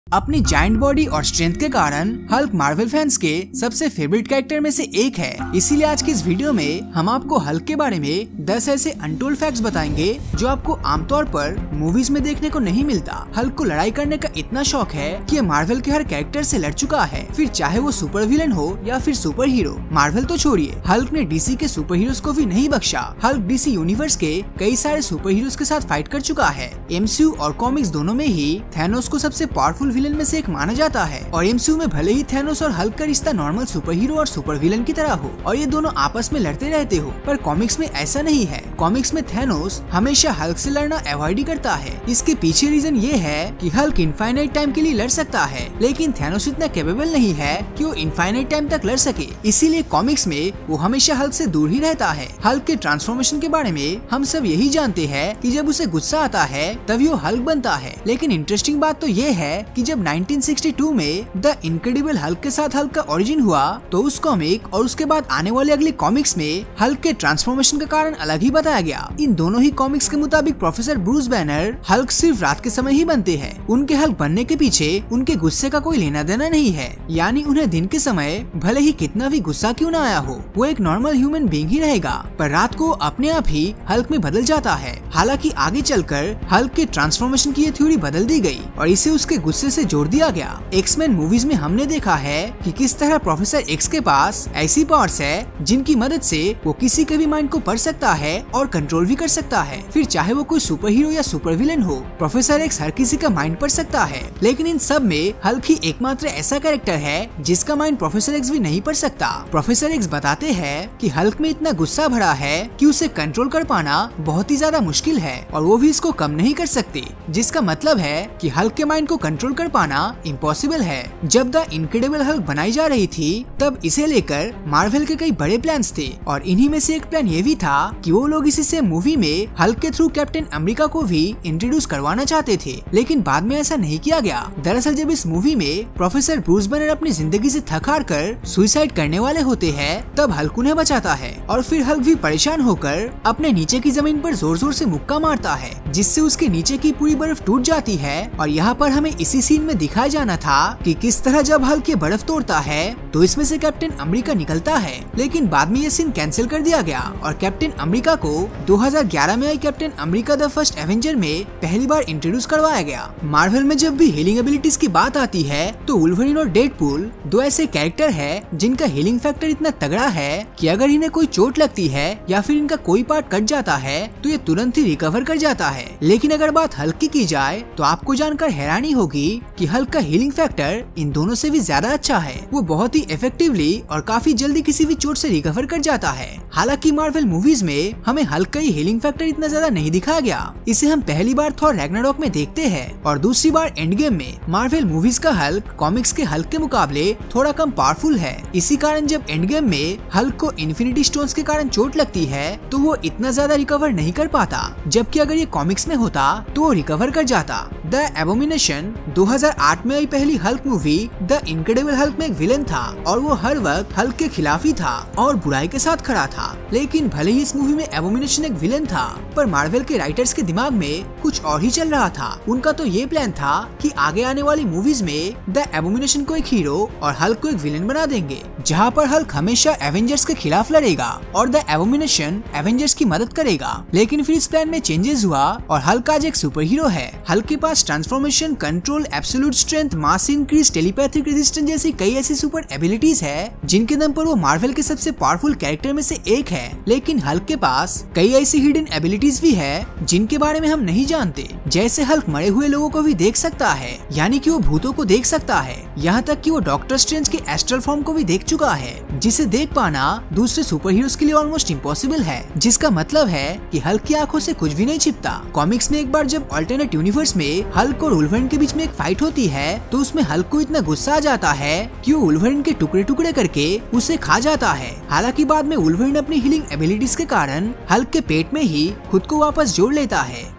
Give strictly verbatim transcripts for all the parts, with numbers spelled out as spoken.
अपनी giant body और strength के कारण हल्क मार्वल फैंस के सबसे फेवरेट कैरेक्टर में से एक है। इसीलिए आज की इस वीडियो में हम आपको हल्क के बारे में दस ऐसे अनटोल्ड फैक्ट्स बताएंगे जो आपको आमतौर पर मूवीज में देखने को नहीं मिलता। हल्क को लड़ाई करने का इतना शौक है कि ये मार्वल के हर कैरेक्टर से लड़ चुका है, फिर चाहे वो सुपर विलन हो या फिर सुपर हीरो। मार्वल तो छोड़िए, हल्क ने डीसी के सुपर हीरोज को भी नहीं बख्शा। हल्क डीसी यूनिवर्स के कई सारे सुपर हीरोज के साथ फाइट कर चुका है। एमसीयू और कॉमिक्स दोनों में ही थैनोस को सबसे पावरफुल विलन में से एक माना जाता है। और एमसीयू में भले ही थैनोस और हल्क का रिश्ता नॉर्मल सुपर हीरो और सुपर विलन की तरह हो और ये दोनों आपस में लड़ते रहते हो, पर कॉमिक्स में ऐसा नहीं है। कॉमिक्स में थैनोस हमेशा हल्क से लड़ना अवॉइड ही करता है। इसके पीछे रीजन ये है कि हल्क इनफाइनाइट टाइम के लिए लड़ सकता है, लेकिन थैनोस इतना कैपेबल नहीं है कि वो इनफाइनाइट टाइम तक लड़ सके। इसीलिए कॉमिक्स में वो हमेशा हल्क से दूर ही रहता है। हल्क के ट्रांसफॉर्मेशन के बारे में हम सब यही जानते हैं कि जब उसे गुस्सा आता है तभी वो हल्क बनता है। लेकिन इंटरेस्टिंग बात तो ये है कि जब नाइनटीन सिक्सटी टू में द इनक्रेडिबल हल्क के साथ हल्क का ओरिजिन हुआ तो उस कॉमिक और उसके बाद आने वाले अगले कॉमिक्स में हल्क के ट्रांसफॉर्मेशन का कारण अलग ही बताया गया। इन दोनों ही कॉमिक्स के मुताबिक प्रोफेसर ब्रूस बैनर हल्क सिर्फ रात के समय ही बनते हैं। उनके हल्क बनने के पीछे उनके गुस्से का कोई लेना देना नहीं है, यानी उन्हें दिन के समय भले ही कितना भी गुस्सा क्यों न आया हो, वो एक नॉर्मल ह्यूमन बीइंग ही रहेगा, पर रात को अपने आप ही हल्क में बदल जाता है। हालांकि आगे चलकर हल्क के ट्रांसफॉर्मेशन की ये थ्योरी बदल दी गई और इसे उसके गुस्से से जोड़ दिया गया। एक्समैन मूवीज में हमने देखा है कि किस तरह प्रोफेसर एक्स के पास ऐसी पावर्स है जिनकी मदद से वो किसी के भी माइंड को पढ़ सकता है और कंट्रोल भी कर सकता है। फिर चाहे वो कोई सुपर हीरो या सुपर विलन हो, प्रोफेसर एक्स हर किसी का माइंड पढ़ सकता है। लेकिन इन सब में हल्क ही एकमात्र ऐसा कैरेक्टर है जिसका माइंड प्रोफेसर एक्स भी नहीं पढ़ सकता। प्रोफेसर एक्स बताते हैं कि हल्क में इतना गुस्सा भरा है कि उसे कंट्रोल कर पाना बहुत ही ज्यादा मुश्किल है और वो भी इसको कम नहीं कर सकते, जिसका मतलब है कि हल्क के माइंड को कंट्रोल कर पाना इम्पॉसिबल है। जब द इनक्रेडिबल हल्क बनाई जा रही थी तब इसे लेकर मार्वल के कई बड़े प्लान्स थे और इन्हीं में से एक प्लान ये भी था कि वो लोग इसी से मूवी में हल्क के थ्रू कैप्टन अमेरिका को भी इंट्रोड्यूस करवाना चाहते थे, लेकिन बाद में ऐसा नहीं किया गया। दरअसल जब इस मूवी में प्रोफेसर ब्रूस बैनर अपनी जिंदगी से थक हार कर सुसाइड करने वाले होते हैं तब हल्क उन्हें बचाता है और फिर हल्क भी परेशान होकर अपने नीचे की जमीन पर जोर जोर से मुक्का मारता है, जिससे उसके नीचे की पूरी बर्फ टूट जाती है। और यहाँ पर हमें इसी सीन में दिखाया जाना था कि किस तरह जब हल्क ये बर्फ तोड़ता है तो इसमें से कैप्टन अमेरिका निकलता है, लेकिन बाद में ये सीन कैंसिल कर दिया गया और कैप्टन अमेरिका को दो हज़ार ग्यारह में आई Captain America the first avenger में पहली बार इंट्रोड्यूस करवाया गया। मार्वल में जब भी हीलिंग एबिलिटीज की बात आती है तो वुल्वरीन और डेडपूल दो ऐसे कैरेक्टर है जिनका हीलिंग फैक्टर इतना तगड़ा है कि अगर इन्हें कोई चोट लगती है या फिर इनका कोई पार्ट कट जाता है तो ये तुरंत ही रिकवर कर जाता है। लेकिन अगर बात हल्क की की जाए तो आपको जानकर हैरानी होगी कि हल्क का हीलिंग फैक्टर इन दोनों से भी ज्यादा अच्छा है। वो बहुत ही इफेक्टिवली और काफी जल्दी किसी भी चोट से रिकवर कर जाता है। हालांकि मार्वल मूवीज में हमें हल्क का हीलिंग फैक्टर इतना ज्यादा नहीं दिखाया गया। इसे हम पहली बार थॉर रैग्नारॉक में देखते हैं और दूसरी बार एंड गेम में। मार्वल मूवीज का हल्क कॉमिक्स के हल्क के मुकाबले थोड़ा कम पावरफुल है। इसी कारण जब एंड गेम में हल्क को इन्फिनिटी स्टोन्स के कारण चोट लगती है तो वो इतना ज्यादा रिकवर नहीं कर पाता, जबकि अगर ये कॉमिक्स में होता तो वो रिकवर कर जाता। द एबोमिनेशन दो हज़ार आठ में आई पहली Hulk movie the incredible Hulk में एक विलेन था और वो हर वक्त हल्क के खिलाफ ही था और बुराई के साथ खड़ा था। लेकिन भले ही इस मूवी में एबोमिनेशन एक विलेन था, पर मार्वल के राइटर्स के दिमाग में कुछ और ही चल रहा था। उनका तो ये प्लान था कि आगे आने वाली मूवीज में द एबोमिनेशन को एक हीरो और हल्क को एक विलेन बना देंगे, जहाँ पर हल्क हमेशा एवेंजर्स के खिलाफ लड़ेगा और द एबोमिनेशन एवेंजर्स की मदद करेगा। लेकिन फिर इस प्लान में चेंजेस हुआ और हल्क आज एक सुपर हीरो है। हल्क के पास transformation, control, absolute strength, mass increase, telepathic resistance जैसी कई ऐसी सुपर एबिलिटीज है जिनके दम पर वो मार्वल के सबसे पावरफुल कैरेक्टर में से एक है। लेकिन हल्क के पास कई ऐसी हिडन एबिलिटीज भी है जिनके बारे में हम नहीं जानते। जैसे हल्क मरे हुए लोगों को भी देख सकता है, यानी कि वो भूतों को देख सकता है। यहाँ तक कि वो डॉक्टर स्ट्रेंज के एस्ट्रल फॉर्म को भी देख चुका है, जिसे देख पाना दूसरे सुपर हीरोज के लिए ऑलमोस्ट इम्पॉसिबल है। जिसका मतलब है कि हल्क की आंखों से कुछ भी नहीं छिपता। कॉमिक्स में एक बार जब अल्टरनेट यूनिवर्स में हल्क और वुल्वरीन के बीच में एक फाइट होती है तो उसमें हल्क को इतना गुस्सा आ जाता है कि वो वुल्वरीन के टुकड़े टुकड़े करके उसे खा जाता है। हालांकि बाद में वुल्वरीन अपनी हीलिंग एबिलिटीज के कारण हल्क के पेट में ही खुद को वापस जोड़ लेता है।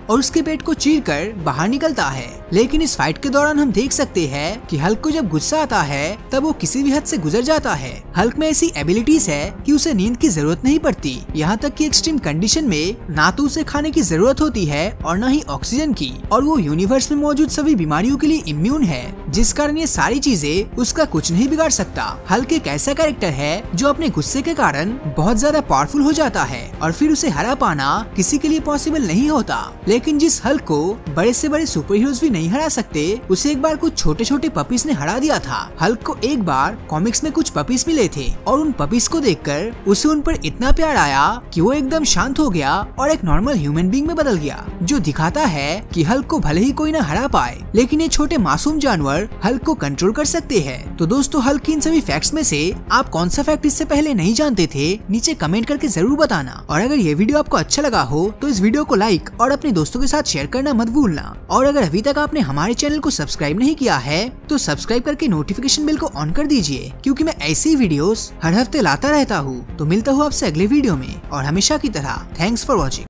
और उसके पेट को चीर कर बाहर निकलता है। लेकिन इस फाइट के दौरान हम देख सकते हैं कि हल्क को जब गुस्सा आता है तब वो किसी भी हद से गुजर जाता है। हल्क में ऐसी एबिलिटीज है कि उसे नींद की जरूरत नहीं पड़ती, यहाँ तक कि एक्सट्रीम कंडीशन में ना तो उसे खाने की जरूरत होती है और न ही ऑक्सीजन की, और वो यूनिवर्स में मौजूद सभी बीमारियों के लिए इम्यून है, जिस कारण ये सारी चीजें उसका कुछ नहीं बिगाड़ सकता। हल्क एक ऐसा कैरेक्टर है जो अपने गुस्से के कारण बहुत ज्यादा पावरफुल हो जाता है और फिर उसे हरा पाना किसी के लिए पॉसिबल नहीं होता। लेकिन जिस हल्क को बड़े से बड़े सुपर हीरोज भी नहीं हरा सकते, उसे एक बार कुछ छोटे छोटे पपीज ने हरा दिया था। हल्क को एक बार कॉमिक्स में कुछ पपीज मिले थे और उन पपीज को देखकर उसे उन पर इतना प्यार आया कि वो एकदम शांत हो गया और एक नॉर्मल ह्यूमन बीइंग में बदल गया, जो दिखाता है कि हल्क को भले ही कोई न हरा पाए, लेकिन ये छोटे मासूम जानवर हल्क को कंट्रोल कर सकते हैं। तो दोस्तों, हल्क की इन सभी फैक्ट्स में से आप कौन सा फैक्ट इससे पहले नहीं जानते थे, नीचे कमेंट करके जरूर बताना। और अगर ये वीडियो आपको अच्छा लगा हो तो इस वीडियो को लाइक और अपने दोस्तों के साथ शेयर करना मत भूलना। और अगर अभी तक आपने हमारे चैनल को सब्सक्राइब नहीं किया है तो सब्सक्राइब करके नोटिफिकेशन बेल को ऑन कर दीजिए, क्योंकि मैं ऐसी वीडियोस हर हफ्ते लाता रहता हूँ। तो मिलता हूँ आपसे अगले वीडियो में, और हमेशा की तरह थैंक्स फॉर वॉचिंग।